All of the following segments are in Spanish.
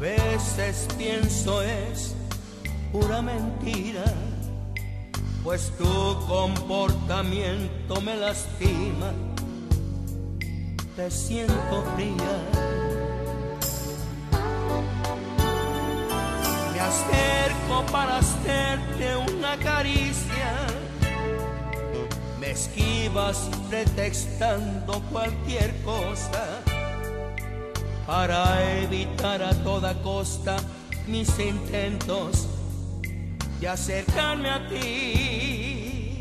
veces pienso es pura mentira, pues tu comportamiento me lastima, te siento fría. Me acerco para hacerte una caricia, me esquivas pretextando cualquier cosa para evitar a toda costa mis intentos de acercarme a ti.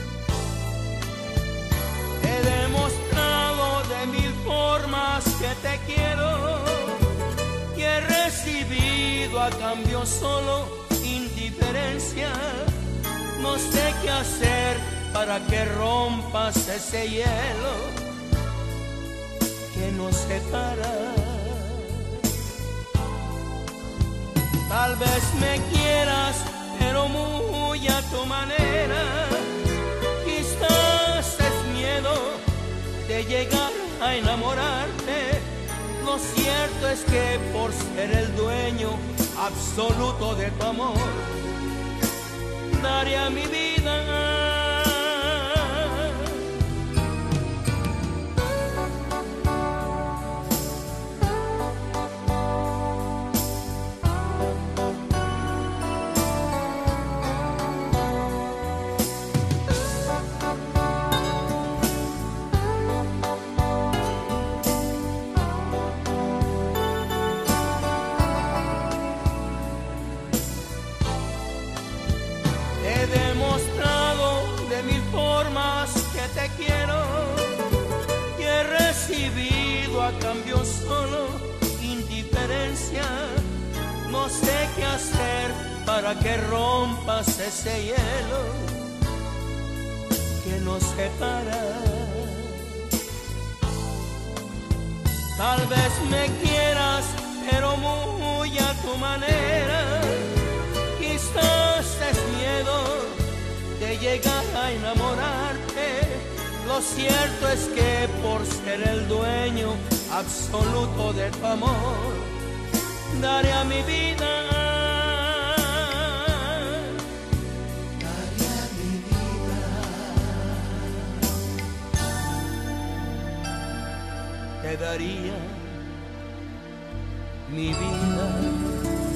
He demostrado de mil formas que te quiero y he recibido a cambio solo indiferencia. No sé qué hacer para que rompas ese hielo que nos separa. Tal vez me quieras, pero muy a tu manera. Quizás es miedo de llegar a enamorarte. Lo cierto es que por ser el dueño absoluto de tu amor, daría mi vida. He demostrado de mil formas que te quiero y he recibido a cambio solo indiferencia. No sé qué hacer para que rompas ese hielo que nos separa. Tal vez me quieras, pero muy a tu manera. Quizás es miedo de llegar a enamorarte. Lo cierto es que por ser el dueño absoluto de tu amor, daré a mi vida. Daré a mi vida. Te daría mi vida.